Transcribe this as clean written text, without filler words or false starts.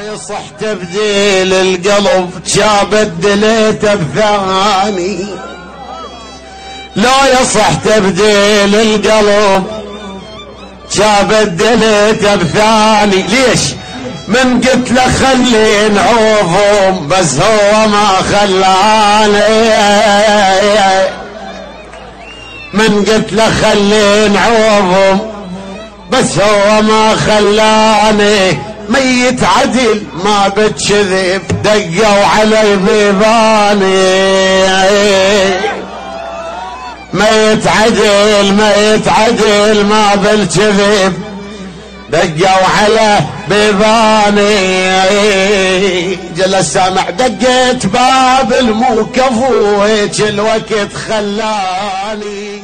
يصح تبديل القلب جا بدليته بثاني، لو يصح تبديل القلب جا بدليته بثاني. ليش؟ من قلت له خلي نعوفهم بس هو ما خلاني، من قلت له خلي نعوفهم بس هو ما خلاني. ميت عدل ما بتكذب دقوا علي بيباني، ميت عدل ما بالكذب دقوا على بيباني. جل السامع دقيت باب الموكف وهيك الوقت خلاني.